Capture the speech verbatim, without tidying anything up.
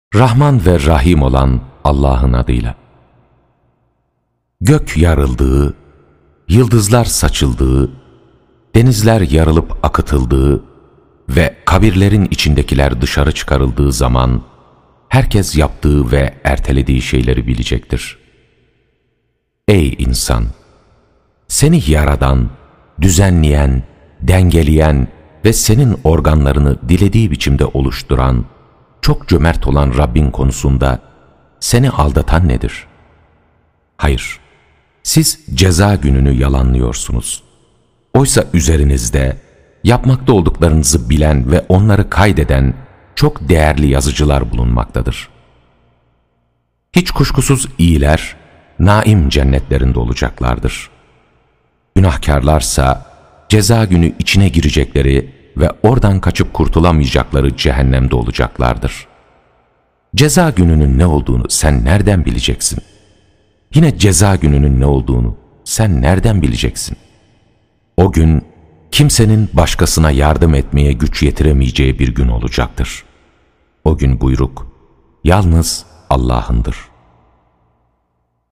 Rahman ve Rahim olan Allah'ın adıyla. Gök yarıldığı, yıldızlar saçıldığı, denizler yarılıp akıtıldığı ve kabirlerin içindekiler dışarı çıkarıldığı zaman, herkes yaptığı ve ertelediği şeyleri bilecektir. Ey insan! Seni yaradan, düzenleyen, dengeleyen ve senin organlarını dilediği biçimde oluşturan, çok cömert olan Rabbin konusunda seni aldatan nedir? Hayır, siz ceza gününü yalanlıyorsunuz. Oysa üzerinizde yapmakta olduklarınızı bilen ve onları kaydeden çok değerli yazıcılar bulunmaktadır. Hiç kuşkusuz iyiler, naim cennetlerinde olacaklardır. Günahkarlarsa ceza günü içine girecekleri ve oradan kaçıp kurtulamayacakları cehennemde olacaklardır. Ceza gününün ne olduğunu sen nereden bileceksin? Yine ceza gününün ne olduğunu sen nereden bileceksin? O gün kimsenin başkasına yardım etmeye güç yetiremeyeceği bir gün olacaktır. O gün buyruk yalnız Allah'ındır.